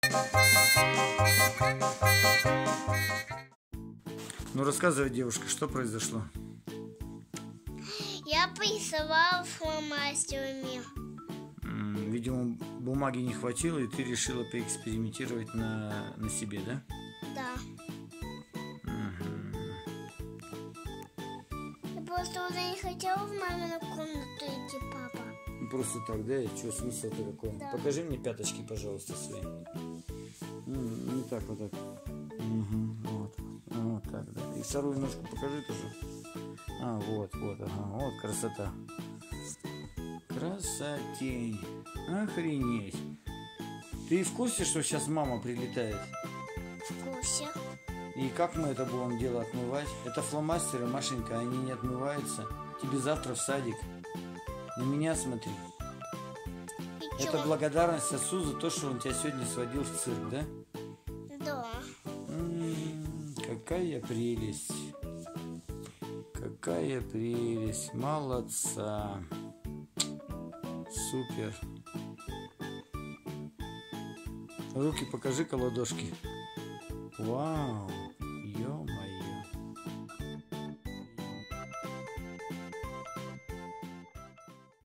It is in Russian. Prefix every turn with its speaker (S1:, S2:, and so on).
S1: Ну рассказывай, девушка, что произошло?
S2: Я порисовала фломастерами.
S1: Видимо, бумаги не хватило, и ты решила поэкспериментировать на себе, да?
S2: Да. Я просто уже не хотела в мамину комнату идти, папа.
S1: Просто так, да? И что, смысл-то какой?
S2: Да.
S1: Покажи мне пяточки, пожалуйста, свои. Не так, вот так. Вот так, да. И вторую ножку покажи тоже. Вот, ага, вот красота. Красотень. Охренеть. Ты в курсе, что сейчас мама прилетает?
S2: В курсе.
S1: И как мы это будем дело отмывать? Это фломастеры, Машенька, они не отмываются. Тебе завтра в садик. На меня смотри.
S2: И
S1: Это
S2: чё?
S1: благодарность отцу за то, что он тебя сегодня сводил в цирк, да?
S2: Да.
S1: Какая прелесть. Какая прелесть. Молодца. Супер. Руки покажи-ка, ладошки. Вау.